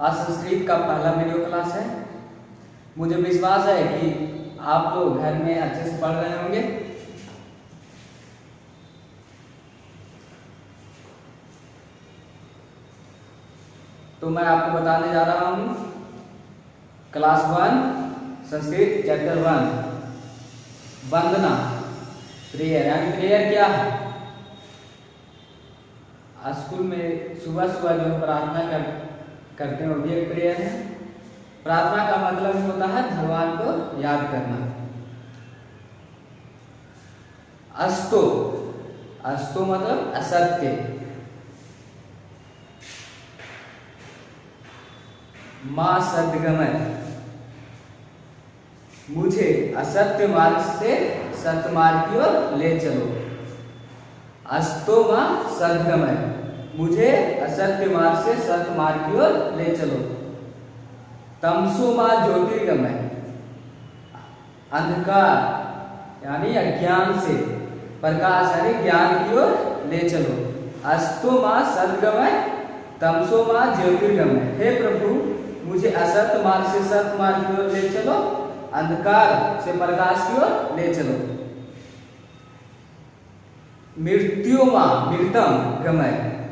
आज संस्कृत का पहला वीडियो क्लास है। मुझे विश्वास है कि आप लोग घर में अच्छे से पढ़ रहे होंगे। तो मैं आपको बताने जा रहा हूँ class 1 Sanskrit chapter 1 Vandana. Prayer यानी प्रेयर क्या है? स्कूल में सुबह सुबह जो प्रार्थना करते हैं वो भी एक प्रेयर है। प्रार्थना का मतलब होता है भगवान को याद करना। अस्तो, अस्तो मतलब असत्य। मां सद्गमय, मुझे असत्य मार्ग से सत्य मार्ग की ओर ले चलो। अस्तो मां सद्गमय, मुझे असत्य मार्ग से सत्य मार्ग की ओर ले चलो। तमसो मां ज्योतिर्गमय, अंधकार यानी अज्ञान से प्रकाश यानी ज्ञान की ओर ले चलो। अस्तो मां सद्गमय, तमसो मां ज्योतिर्गमय। हे प्रभु, मुझे असत्य मार्ग से सत्य मार्ग की ओर ले चलो, अंधकार से प्रकाश की ओर ले चलो। मृत्यु मां मृतम गमय,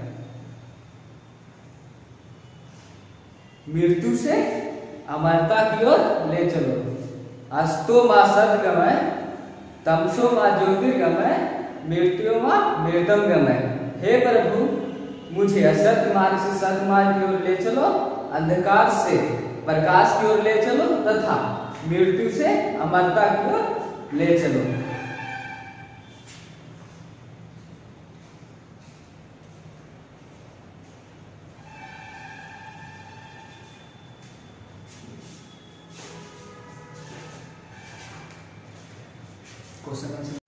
मृत्यु से अमरता की ओर ले चलो। अस्तो मां सद्गमय, तमसो मां ज्योतिर्गमय, मृत्यु मां मृतम गमय। हे प्रभु, मुझे असत्य मार्ग से सत्य मार्ग की ओर ले चलो, अंधकार से प्रकाश की ओर ले चलो तथा मृत्यु से अमरता की ओर ले चलो। क्वेश्चन